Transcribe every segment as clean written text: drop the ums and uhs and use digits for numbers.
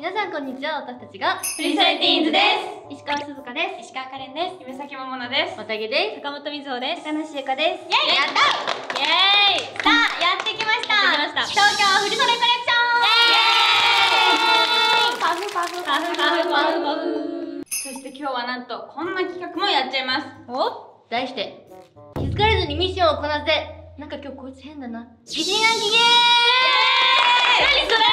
皆さんこんにちは。私たちがフリースタイルティーンズです。 石川鈴香です。 石川カレンです。夢咲桃奈です。 わたげです。 坂本瑞穂です。 高梨ゆかです。 イエイ、やった。イエーイ。さあ、やってきました。東京振り袖コレクション。パフパフパフパフパフパフ。そして今日はなんとこんな企画もやっちゃいます。 お、題して気づかれずにミッションをこなせ。なんか今日こいつ変だな。疑心暗鬼ゲー。 何それ。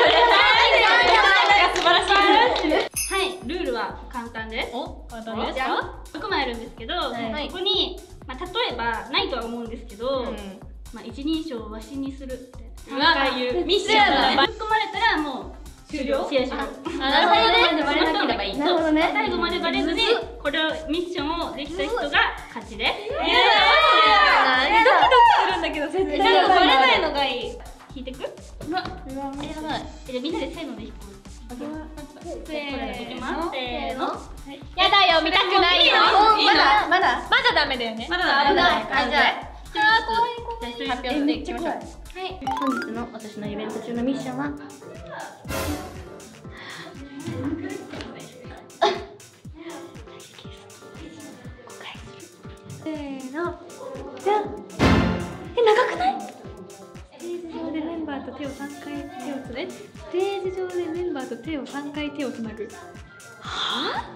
素晴らしい。はい、ルールは簡単です。簡単ですか？6枚あるんですけど、ここに例えばないとは思うんですけど、一人称をわしにする3回言うミッションが突っ込まれたらもう終了。試合終了。 なるほどね。バレなければいい。なるほどね。 最後までバレずにこれをミッションをできた人が勝ちです。ドキドキするんだけど絶対バレないのがいい。引いてく？うわ、やばい。じゃあみんなでせーので引こう。せーの。やだよ、見たくないよ。 まだダメだよね。まだじゃあ怖い。 発表していきましょう。はい。本日の私のイベント中のミッションはせーの。じゃん。長くない？ステージ上でメンバーと手を3回手をつね。ステージ上でメンバーと手を3回手をつなぐ。はぁ？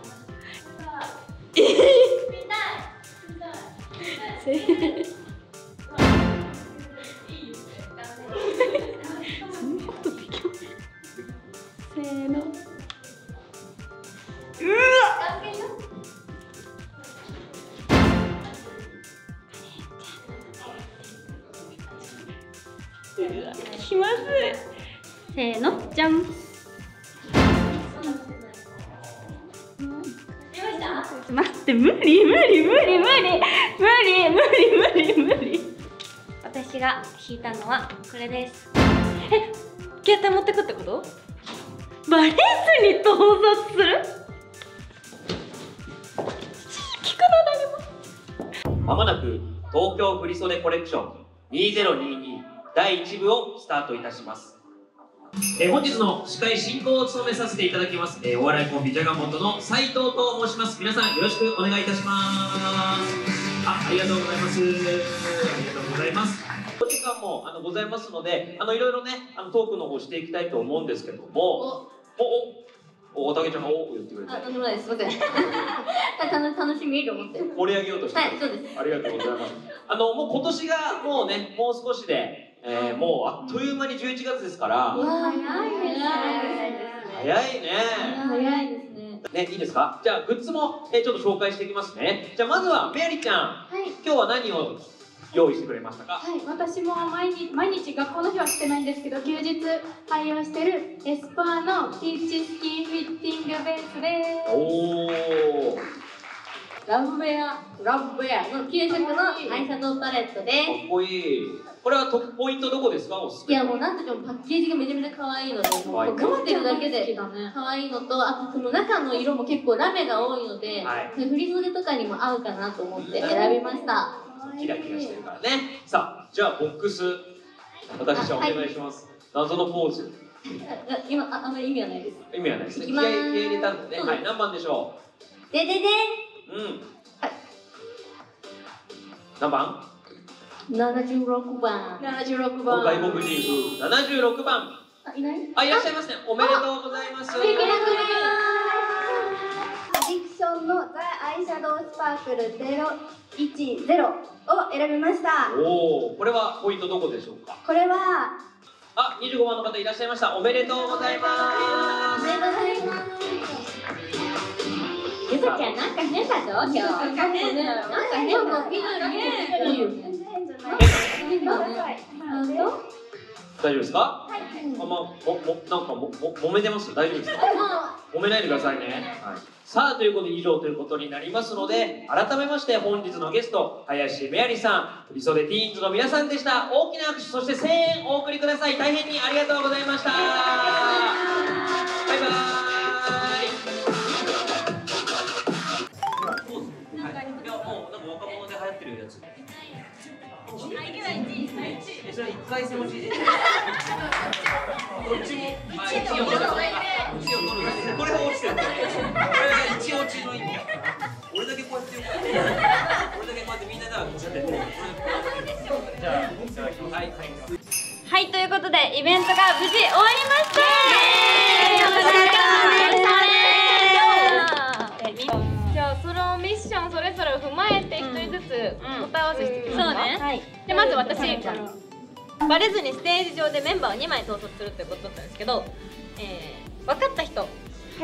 そんなことできます？せーの。 気まずい。せーの、じゃん。待って、無理。 私が引いたのはこれです。 携帯持ってくってこと？バレずに盗撮する？聞くの誰も。 まもなく東京振り袖コレクション2022第1部をスタートいたします。本日の司会進行を務めさせていただきます、お笑いコンビジャガモンドの斉藤と申します。皆さんよろしくお願いいたします。ありがとうございます。ありがとうございます。お時間もございますので、いろいろねトークの方していきたいと思うんですけども、おたけちゃんがお言ってくれて。 とんでもないです。すみません。楽しみと思って。 盛り上げようとして。 はい、そうです。 ありがとうございます。もう今年がもうね、もう少しで、もうあっという間に11月ですから。 早いですね。 早いね。 早いですね。 ね、いいですか？じゃあグッズもちょっと紹介していきますね。じゃあまずはメアリちゃん、今日は何を用意してくれましたか？ はい、私も毎日学校の日はしてないんですけど、休日愛用してるエスパーのピーチスキンフィッティングベースです。 おー。 ラブベアの給食のアイシャドウパレットです。 かっこいい。これはポイントどこですか？おすすめ。 いやもうなんとでもパッケージがめちゃめちゃ可愛いので、もう持ってるだけで可愛いのと、あとその中の色も結構ラメが多いので、振り袖とかにも合うかなと思って選びました。 キラキラしてるからね。さあ、じゃあボックス私たちお願いします。謎のポーズ。 今あんまり意味はないです。 意味はないですね。気合入れたんでね。はい、何番でしょう？ でうん。何番 ？76番。 外国人風76番。 いない？ いらっしゃいますね。おめでとうございます。 アディクションのザ・アイシャドウスパークル010を選びました。 おお、これはポイントどこでしょうか？ これは 25番の方いらっしゃいました。おめでとうございます。 おめでとうございます。ゆかちゃんなんか変だぞ今日。なんか変だよ。なんか変だ。 大丈夫ですか？なんか揉めてます？大丈夫ですか？揉めないでくださいね。はい。さあということで以上ということになりますので、改めまして本日のゲスト林メアリさん、振り袖ティーンズの皆さんでした。大きな拍手そして声援お送りください。大変にありがとうございました。バイバーイ。若者で流行ってるやつ。それ1回戦落ち。どっちも。 無事終わりました。じゃあそのミッションそれぞれを踏まえて一人ずつ答え合わせしてください。そうね。でまず私バレずにステージ上でメンバーを2枚統率するということだったんですけど、分かった人。はい。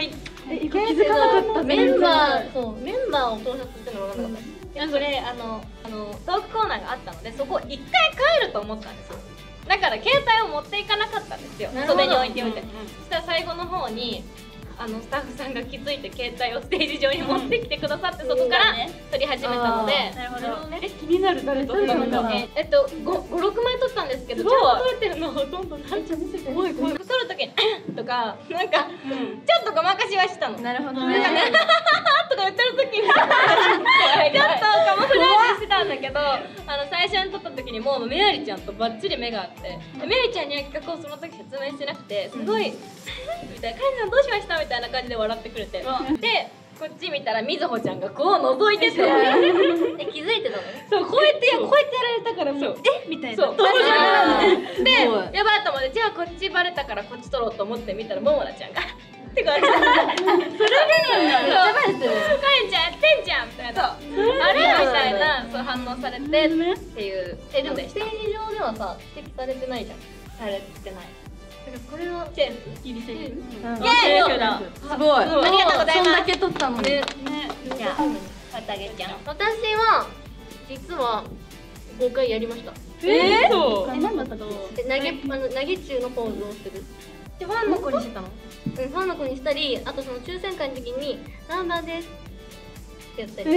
気づかなかった。メンバーを統率するのが分からなかった。 それトークコーナーがあったのでそこ1回帰ると思ったんですよ。だから携帯を持っていかなかったんですよ。袖に置いておいて。そしたら最後の方にスタッフさんが気づいて携帯をステージ上に持ってきてくださってそこから撮り始めたので。なるほどね。気になる誰撮ったのか。5-6枚撮ったんですけど、ちゃんと撮れてるのほとんどない。見せて。撮る時にとかなんかちょっとごまかしはしたの。なるほどね。とか言ってる時にちょっとカモフラージュしてたんだけど、最初に撮った時にもうメアリちゃんとバッチリ目があって、メアリちゃんには企画をその時説明してなくて、すごいみたいな、カレンさんどうしましたみたいな感じで笑ってくれて、でこっち見たらみずほちゃんがこう覗いてて、気づいてたのね。そうこうやってやられたから、そうみたいな。でやばいと思って、じゃあこっちバレたからこっち撮ろうと思って見たらももなちゃんがって感じで、それでめっちゃバレてる。カレンちゃんやってんじゃんみたいな、あれみたいなそう反応されてっていうのでした。 でもステージ上ではさ指摘されてないじゃん。 されてない。 これはチェンス。 ギリセーフ。 すごい。ありがとうございます。 そんだけ取ったのね。 じゃあ渡げちゃん。 私は実は5回やりました。 そう。 何だったか。投げ中のポーズをする。 ファンの子にしてたの？ ファンの子にしたり、あとその抽選会の時に何番ですってやったり。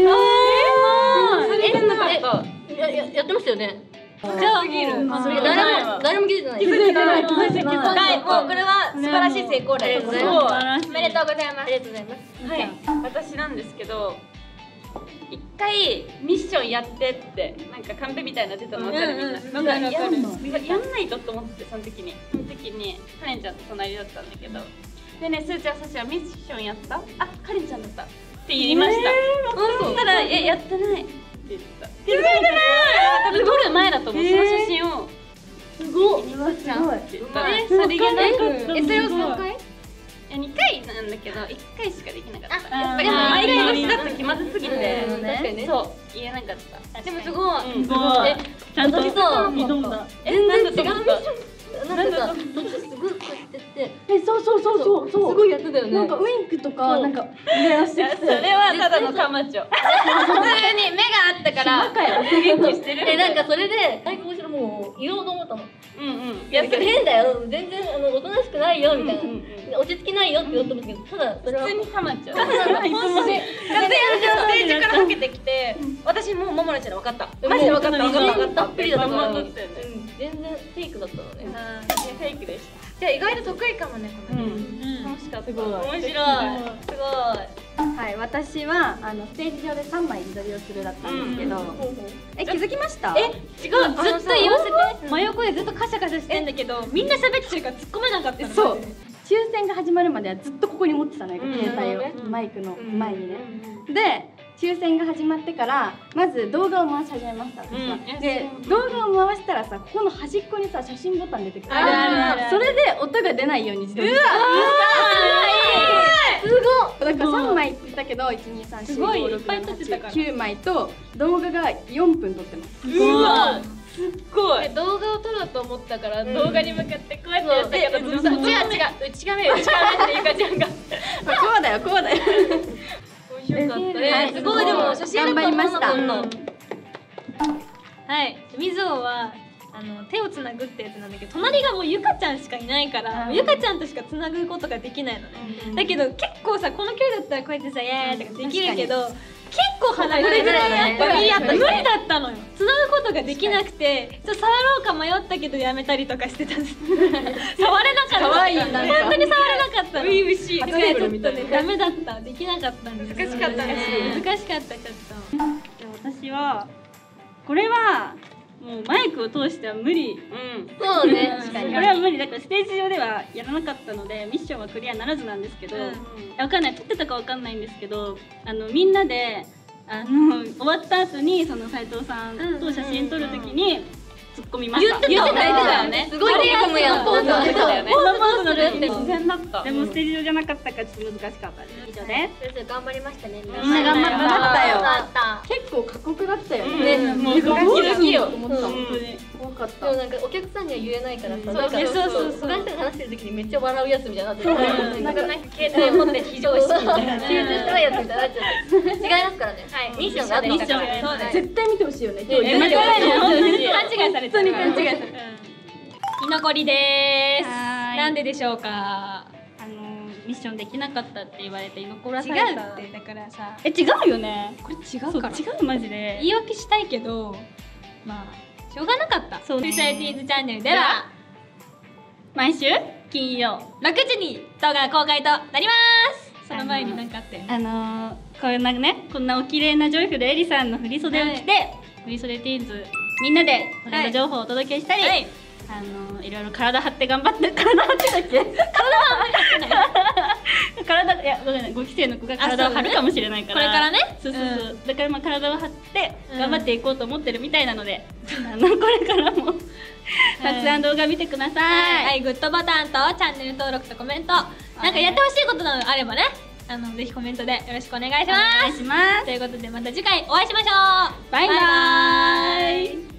やってましたよね。 じゃあ誰も気づいてない。 気づいてない。もうこれは素晴らしい成功例です。おめでとうございます。 ありがとうございます。 はい、私なんですけど、一回ミッションやってってなんかカンペみたいなの出たの分かる？みんなやんないとと思ってその時にカレンちゃんと隣だったんだけど、でね、すーちゃんさしはミッションやった？あ、カレンちゃんだったって言いました。そしたらやってないって言った。気づいてない。多分撮る前だと思う。その写真をすごい。 すごい。 さりげなく。それを3回 ？2回なんだけど1回しかできなかった。やっぱり毎回の日だと気まずすぎて、そう言えなかった。 でもすごい。 すごい。 ちゃんと挑んだ。 全然違う。なんかさ、途中すごいこうやってて、そうすごいやってたよね。なんかウインクとかなんか目してて、それはただのカマチョ。 普通に目があったから元気してる。 なんかそれで最後後ろもう言おうと思ったの。 いや変だよ、全然おとなしくないよみたいな、落ち着きないよって言おうと思ったけど、ただそれは普通にカマチョ。 ステージからはけてきて、私もうももなちゃんで分かった。マジで分かった。 たっぷりだったから、 全然フェイクだったのね。 フェイクでした。 じゃあ意外と得意かもね、この楽しかった。 面白い。すごい。 はい、私はステージ上で3枚自撮りをするだったんですけど、気づきました？ 違う、ずっと言わせて。真横でずっとカシャカシャしてんだけど、みんな喋ってるから突っ込めなかったの。 そう。抽選が始まるまではずっとここに持ってたのよ、携帯をマイクの前にね。で、抽選が始まってからまず動画を回し始めました私は。で、動画を回したらさ、ここの端っこにさ写真ボタン出てくる。それで音が出ないように自撮りした。すごい。だから3枚って言ったけど、123456789枚と動画が4分撮ってます。 うわ。すっごい。 動画を撮ろうと思ったから動画に向かってこうやってやったけど、違う内亀ってゆかちゃんがこうだよ。 面白かったね。すごい。でも写真頑張りました。 はい、みぞは手をつなぐってやつなんだけど、隣がもうゆかちゃんしかいないから、ゆかちゃんとしかつなぐことができないのね。だけど結構さ、この距離だったらこうやってさ、イエーイとかできるけど、結構離れぐらいやっぱ無理だったのよ。つなぐことができなくて、ちょっと触ろうか迷ったけどやめたりとかしてたんです。触れなかった。本当に触れなかったの。 初めちょっとね、ダメだった。できなかったんです。 難しかったね。 難しかった、ちょっと。私はこれはもうマイクを通しては無理。 そうね。 これは無理だからステージ上ではやらなかったのでミッションはクリアならずなんですけど、わかんない、撮ってたかわかんないんですけど、みんなで終わった後にその斉藤さんと写真撮るときに突っ込みました。 言ってたよね。すごい取り組むやん。ポーズをしてたよね。ポーズするって自然だった。でもステージ上じゃなかったからちょっと難しかったです。以上ね。 頑張りましたね。 頑張ったよ。結構過酷だったよね。 もうドキドキよ。 思った。怖かった。 でもなんかお客さんには言えないからさ。そう。他の人が話してる時にめっちゃ笑うやつみたいになってる。なんか携帯持って非常識みたいな。集中してないやつみたいになっちゃって。違いますからね。ミッションがあったミッション。 絶対見てほしいよね。 間違いされてる。居残りです。なんででしょうか。ミッションできなかったって言われて居残らされた。違うってだからさ。違うよね。これ違うから。違うマジで。言い訳したいけど、まあしょうがなかった。そう。フリーサイティーズチャンネルでは毎週金曜6時に動画公開となります。その前に何かあって。こういうね、こんなお綺麗なジョイフルエリさんの振り袖を着て、振り袖ティーンズみんなでトレンド情報をお届けしたり、いろいろ体張って頑張って、体張ってたっけ？体いや5期生の子が体を張るかもしれないから、これからね。そう。だからまあ体を張って頑張っていこうと思ってるみたいなので、これからもたくさん動画見てください。はい、グッドボタンとチャンネル登録とコメント、なんかやってほしいことなどあればね。ぜひコメントでよろしくお願いします。ということでまた次回お会いしましょう。バイバーイ。